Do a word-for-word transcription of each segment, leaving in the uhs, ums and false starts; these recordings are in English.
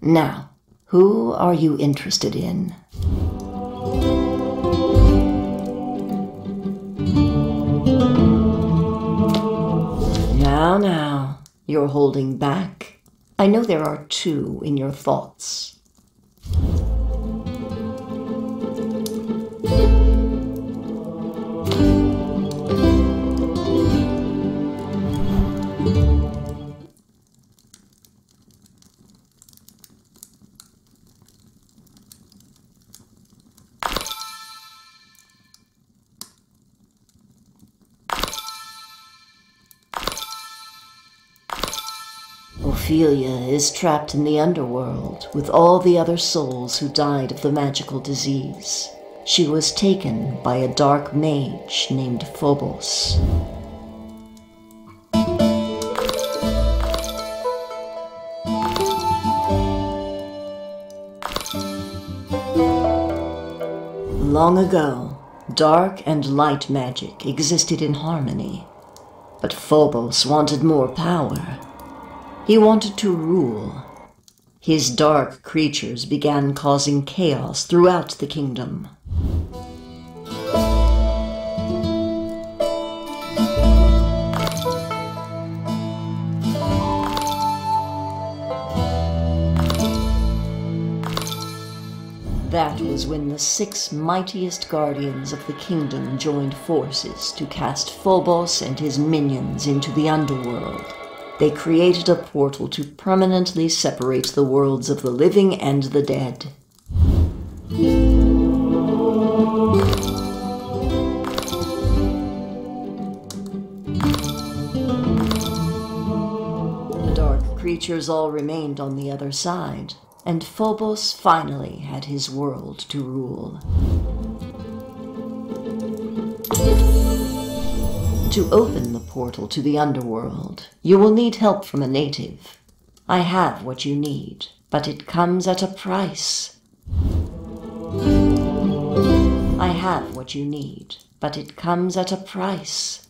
Now, who are you interested in? Now, now, you're holding back. I know there are two in your thoughts. Ophelia is trapped in the underworld with all the other souls who died of the magical disease. She was taken by a dark mage named Phobos. Long ago, dark and light magic existed in harmony, but Phobos wanted more power. He wanted to rule. His dark creatures began causing chaos throughout the kingdom. That was when the six mightiest guardians of the kingdom joined forces to cast Phobos and his minions into the underworld. They created a portal to permanently separate the worlds of the living and the dead. The dark creatures all remained on the other side, and Phobos finally had his world to rule. To open the portal to the underworld, you will need help from a native. I have what you need, but it comes at a price. I have what you need, but it comes at a price.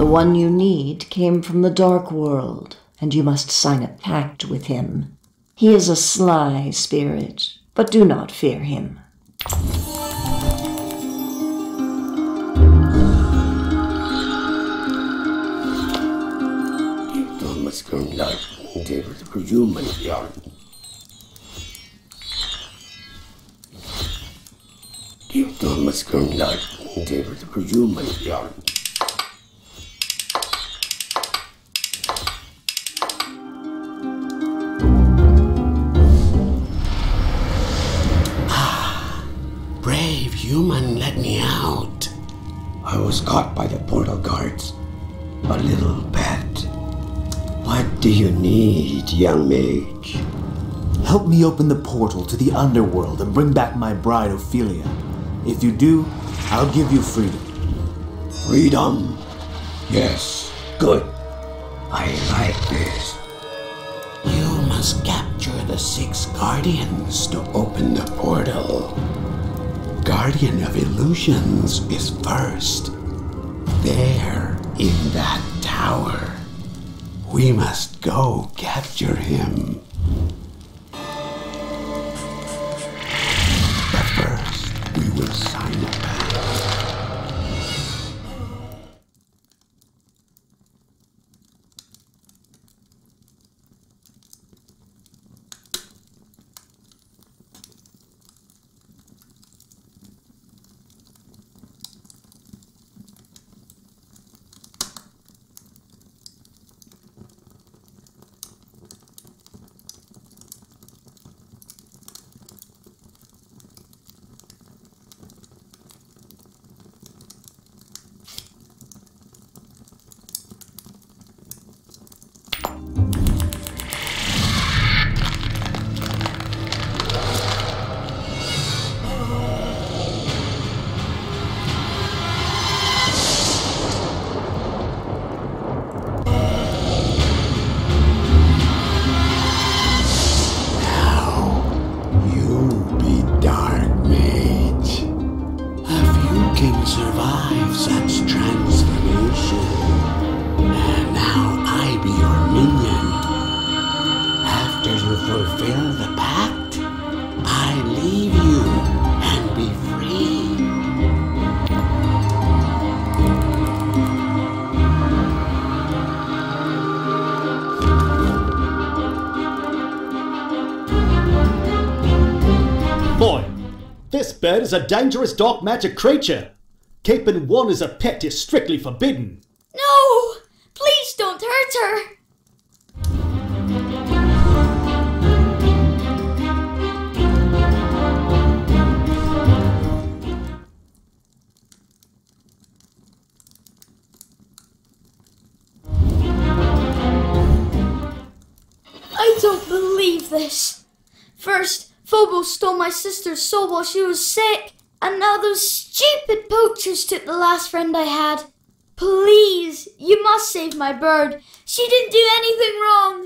The one you need came from the dark world, and you must sign a pact with him. He is a sly spirit, but do not fear him. Thomas kan laat David human yarn. Thomas kan laat David human yarn. Brave human let me out. I was caught by the portal guards. A little pet. What do you need, young mage? Help me open the portal to the underworld and bring back my bride, Ophelia. If you do, I'll give you freedom. Freedom? Yes, good. I like this. You must capture the six guardians to Open the portal. Guardian of Illusions is first. There, in that tower. We must go capture him. But first, we will sign a pact. Survive such transformation. And now I be your minion. After you fulfill the pact, I leave you and be free. Boy, this bird is a dangerous dark magic creature. Keeping one as a pet is strictly forbidden. No! Please don't hurt her! I don't believe this. First, Phobos stole my sister's soul while she was sick. And now those stupid poachers took the last friend I had. Please, you must save my bird. She didn't do anything wrong.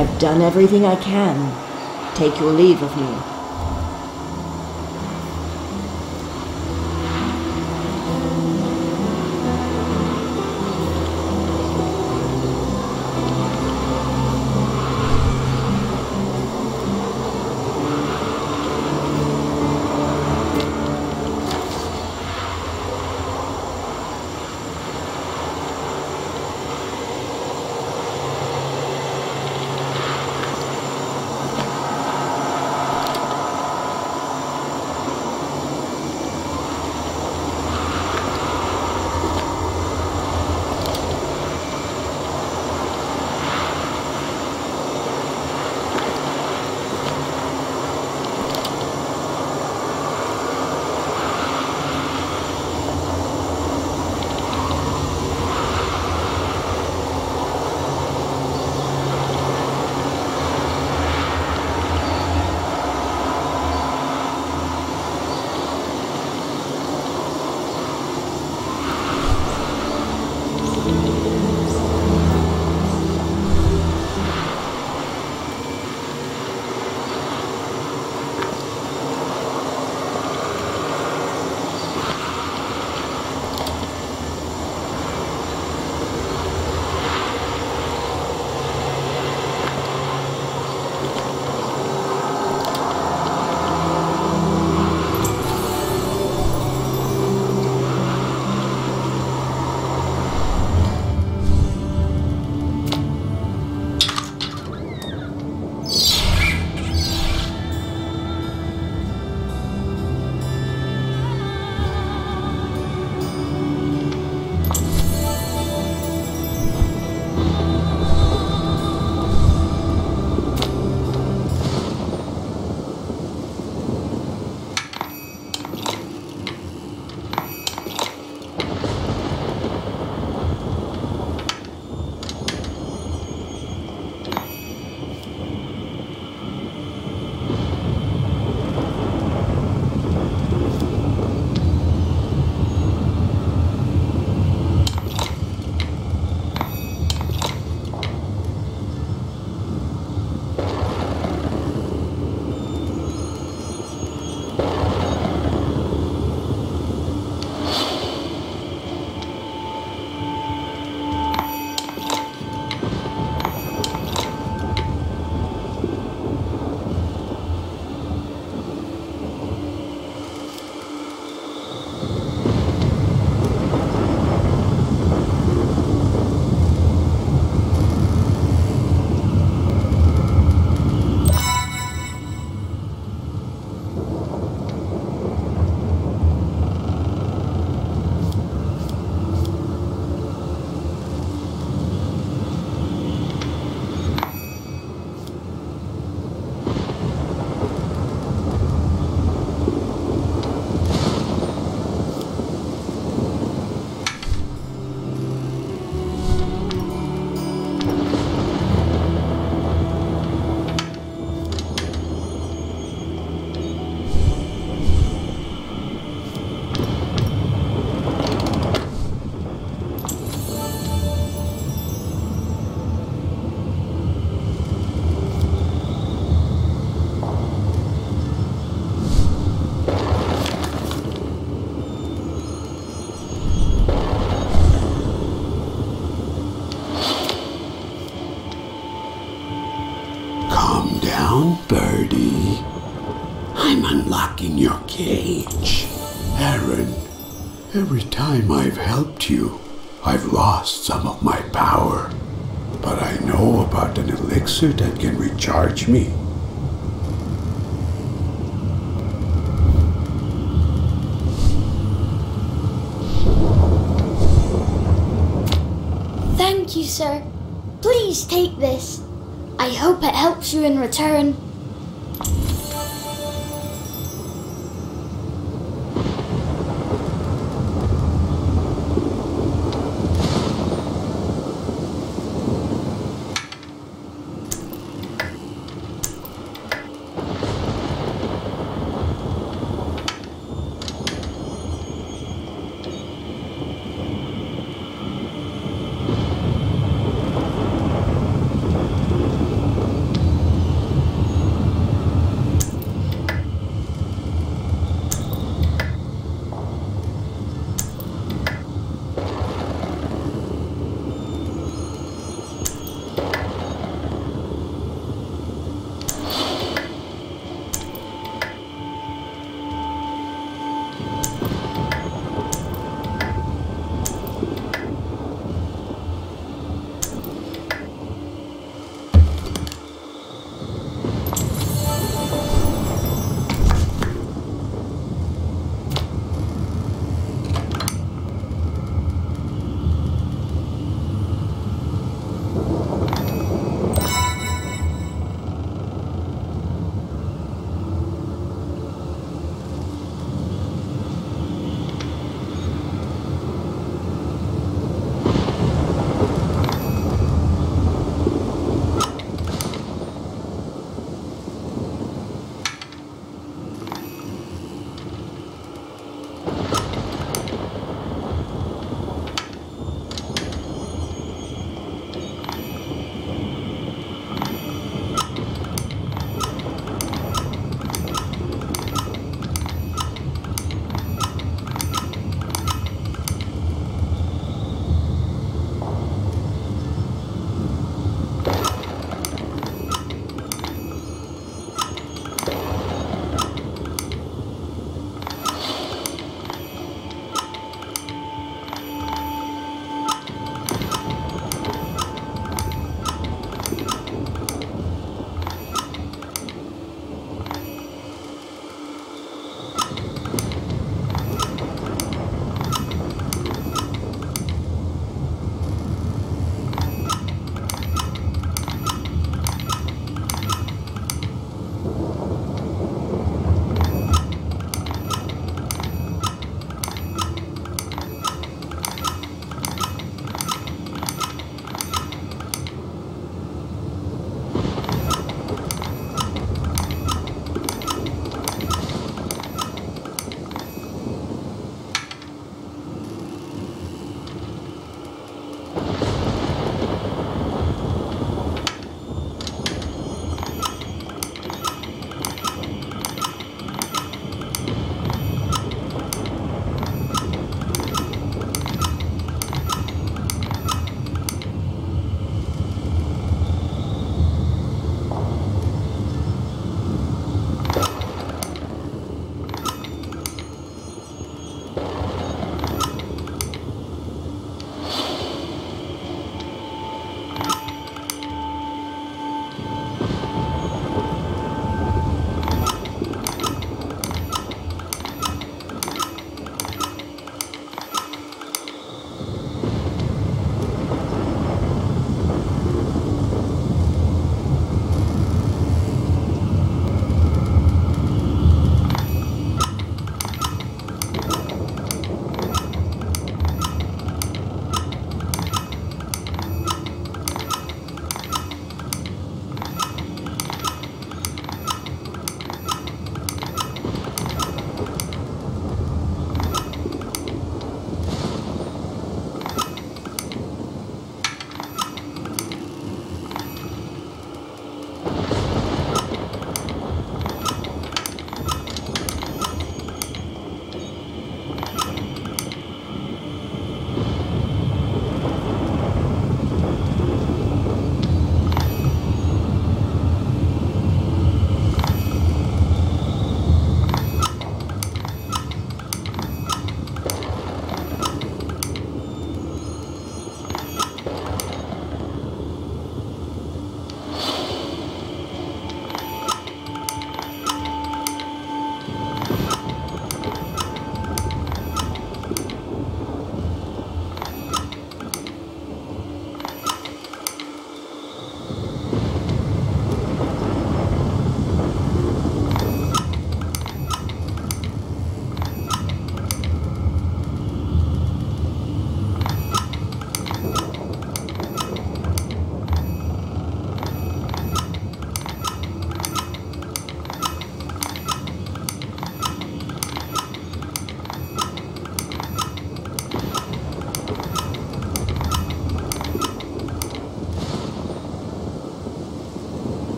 I've done everything I can. Take your leave of me. down, birdie. I'm unlocking your cage. Aaron, every time I've helped you, I've lost some of my power. But I know about an elixir that can recharge me. Thank you, sir. Please take this. I hope it helps you in return.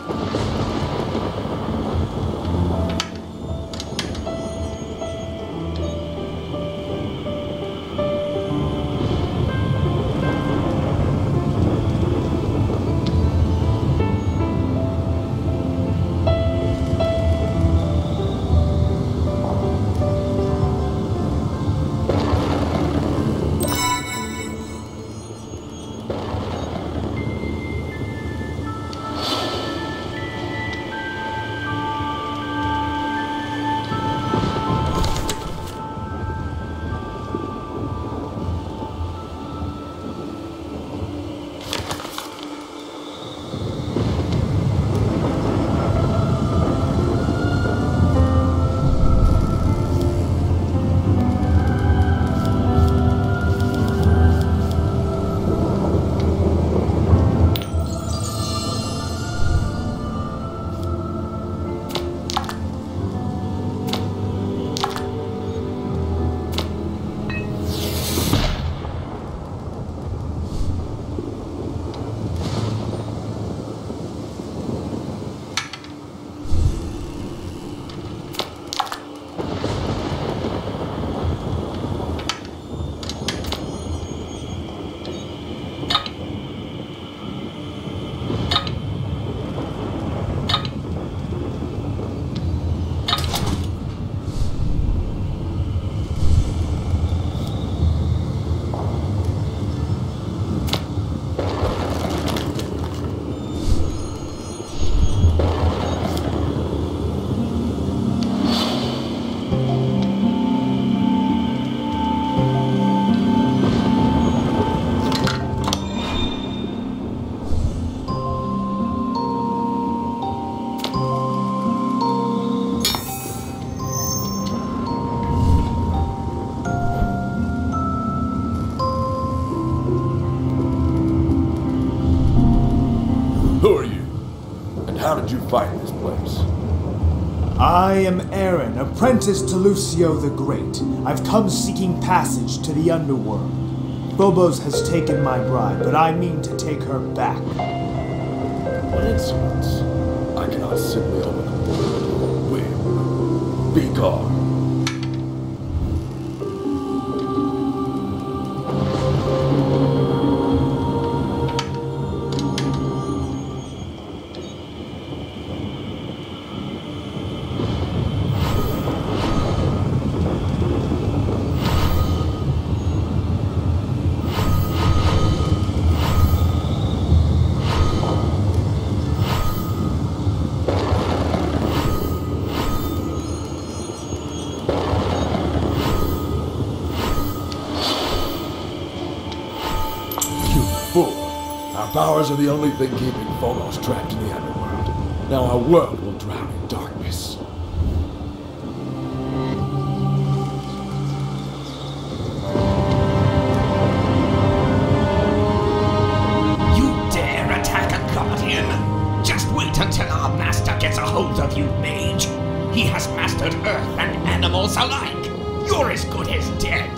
How did you find this place? I am Aaron, apprentice to Lucio the Great. I've come seeking passage to the underworld. Phobos has taken my bride, but I mean to take her back. What insolence! I cannot simply open a portal to a whim. Be gone. Our powers are the only thing keeping Phobos trapped in the underworld. Now our world will drown in darkness. You dare attack a guardian? Just wait until our master gets a hold of you, mage. He has mastered earth and animals alike. You're as good as dead.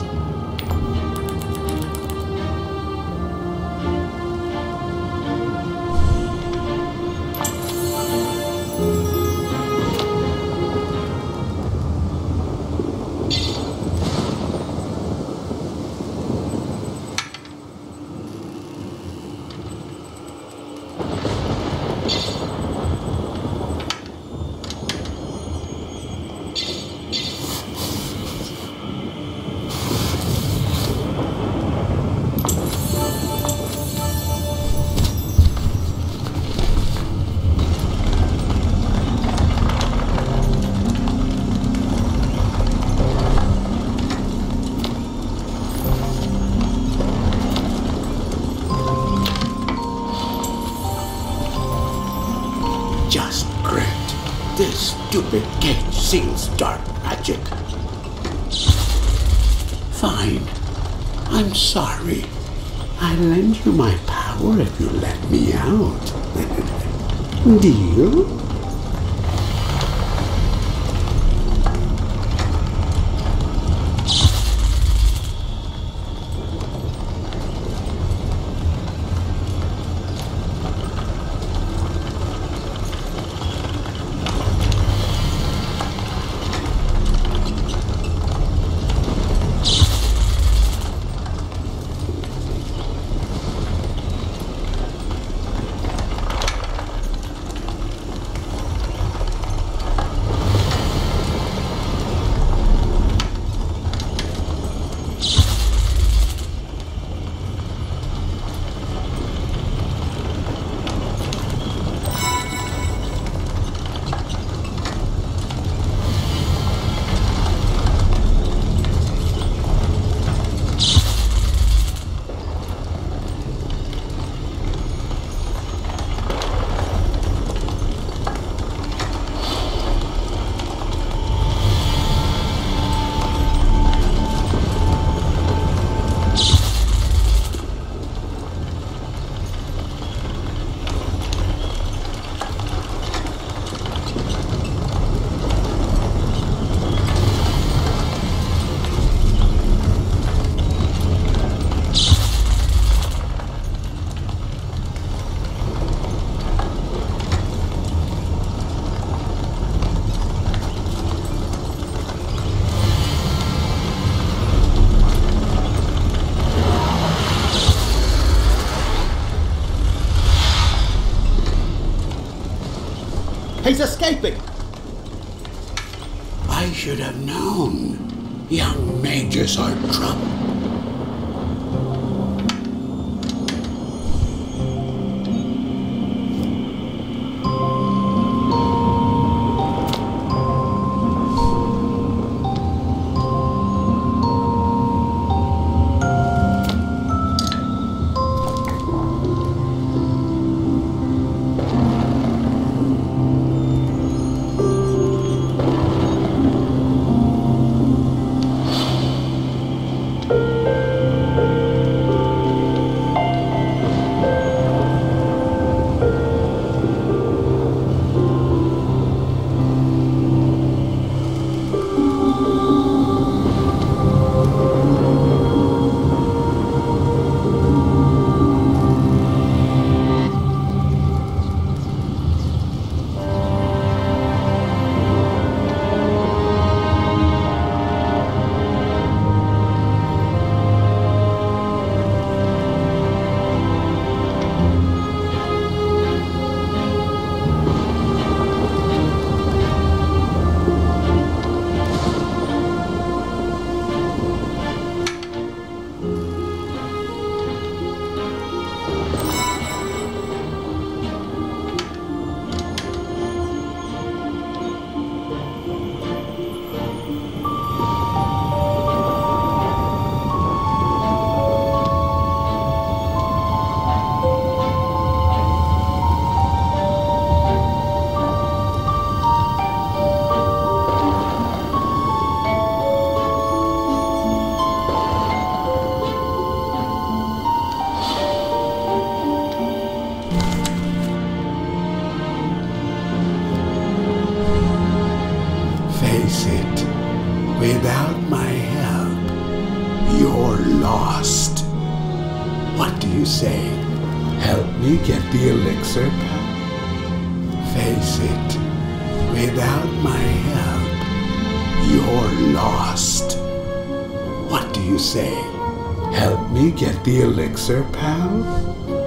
Just great. This stupid gate seals dark magic. Fine. I'm sorry. I'll lend you my power if you let me out. Deal? He's escaping! I should have known. Young mages are trouble. Face it, without my help, you're lost. What do you say? Help me get the elixir pack? Face it, without my help, you're lost. What do you say? Help me get the elixir, pal?